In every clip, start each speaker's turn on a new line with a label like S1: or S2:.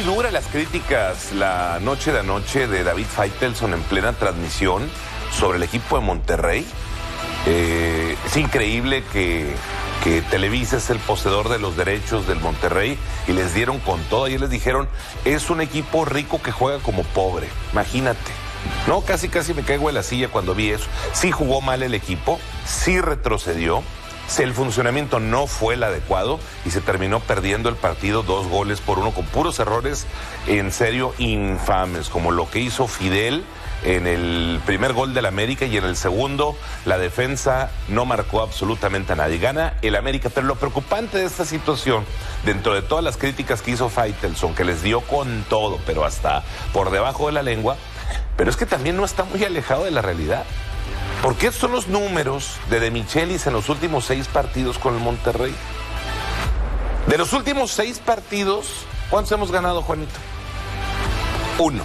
S1: duras las críticas la noche de anoche de David Faitelson en plena transmisión sobre el equipo de Monterrey. Es increíble que Televisa es el poseedor de los derechos del Monterrey y les dieron con todo. Ayer les dijeron, es un equipo rico que juega como pobre. Imagínate. No, casi me caigo en la silla cuando vi eso. Sí jugó mal el equipo, sí retrocedió. El funcionamiento no fue el adecuado y se terminó perdiendo el partido 2-1 con puros errores en serio infames, como lo que hizo Fidel en el primer gol del América y en el segundo la defensa no marcó absolutamente a nadie. Gana el América, pero lo preocupante de esta situación, dentro de todas las críticas que hizo Faitelson, que les dio con todo, pero hasta por debajo de la lengua, pero es que también no está muy alejado de la realidad. Porque estos son los números de Michelis en los últimos 6 partidos con el Monterrey. De los últimos 6 partidos, ¿cuántos hemos ganado, Juanito? 1.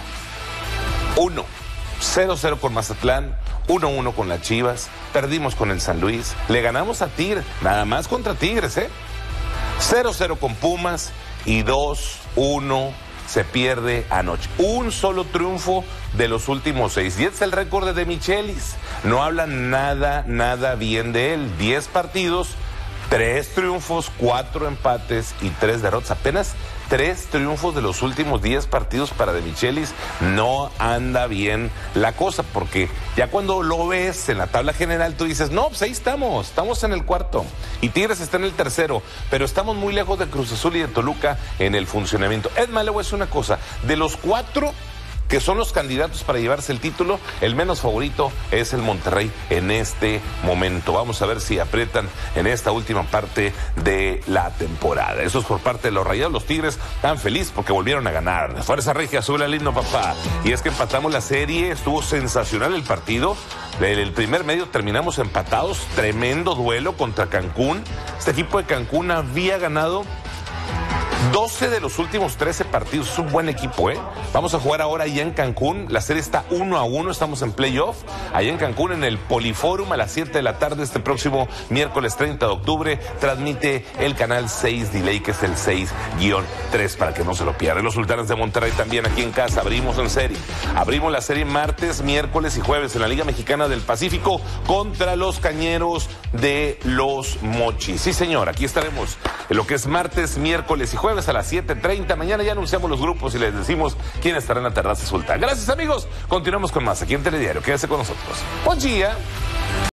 S1: 0-0 con Mazatlán, 1-1 con las Chivas, perdimos con el San Luis, le ganamos a Tigres, nada más contra Tigres, 0-0 con Pumas y 2-1 se pierde anoche. Un solo triunfo de los últimos 6. Y este es el récord de Michelis. No hablan nada bien de él. 10 partidos, 3 triunfos, 4 empates y 3 derrotas. Apenas 3 triunfos de los últimos 10 partidos para De Michelis. No anda bien la cosa, porque ya cuando lo ves en la tabla general tú dices, no, pues ahí estamos en el 4 y Tigres está en el 3º, pero estamos muy lejos de Cruz Azul y de Toluca en el funcionamiento. Es más, le voy a decir una cosa, de los 4 que son los candidatos para llevarse el título, el menos favorito es el Monterrey en este momento. Vamos a ver si aprietan en esta última parte de la temporada. Eso es por parte de los Rayados. Los Tigres están felices porque volvieron a ganar. Fuerza Regia, sube al lindo, papá. Y es que empatamos la serie, estuvo sensacional el partido. El primer medio terminamos empatados, tremendo duelo contra Cancún. Este equipo de Cancún había ganado 12 de los últimos 13 partidos. Es un buen equipo, Vamos a jugar ahora allá en Cancún. La serie está 1-1, estamos en playoff. Allá en Cancún, en el Poliforum, a las 7 de la tarde, este próximo miércoles 30 de octubre, transmite el canal 6 Delay, que es el 6-3, para que no se lo pierdan. Los Sultanes de Monterrey también aquí en casa. Abrimos en serie. Abrimos la serie martes, miércoles y jueves en la Liga Mexicana del Pacífico contra los Cañeros de Los Mochis. Sí, señor, aquí estaremos en lo que es martes, miércoles y jueves a las 7:30. Mañana ya anunciamos los grupos y les decimos quién estará en la terraza Sultán. Gracias, amigos. Continuamos con más aquí en Telediario. Quédese con nosotros. Buen día.